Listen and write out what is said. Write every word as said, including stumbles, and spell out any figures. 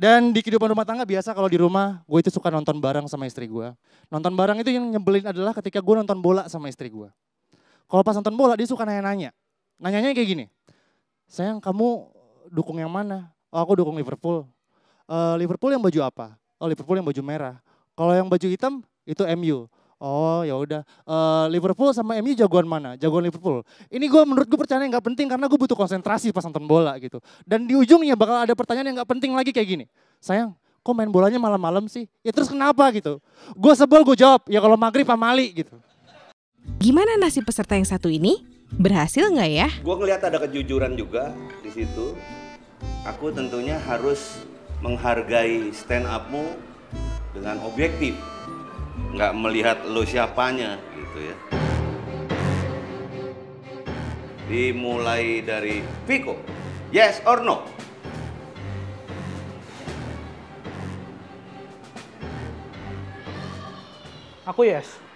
Dan di kehidupan rumah tangga biasa kalau di rumah gue itu suka nonton bareng sama istri gue. Nonton bareng itu yang nyebelin adalah ketika gue nonton bola sama istri gue. Kalau pas nonton bola dia suka nanya-nanya. Nanyanya kayak gini, sayang kamu dukung yang mana? Oh aku dukung Liverpool. Uh, Liverpool yang baju apa? Oh Liverpool yang baju merah. Kalau yang baju hitam itu M U. Oh ya udah, uh, Liverpool sama M U jagoan mana? Jagoan Liverpool. Ini gue menurut gue pertanyaan yang nggak penting karena gue butuh konsentrasi pas nonton bola gitu. Dan di ujungnya bakal ada pertanyaan yang nggak penting lagi kayak gini. Sayang, kok main bolanya malam-malam sih? Ya terus kenapa gitu? Gue sebel gue jawab, ya kalau maghrib pamali gitu. Gimana nasib peserta yang satu ini? Berhasil nggak ya? Gue ngelihat ada kejujuran juga di situ. Aku tentunya harus menghargai stand up-mu dengan objektif. Nggak melihat lo siapanya gitu ya. Dimulai dari Viko, yes or no? Aku yes.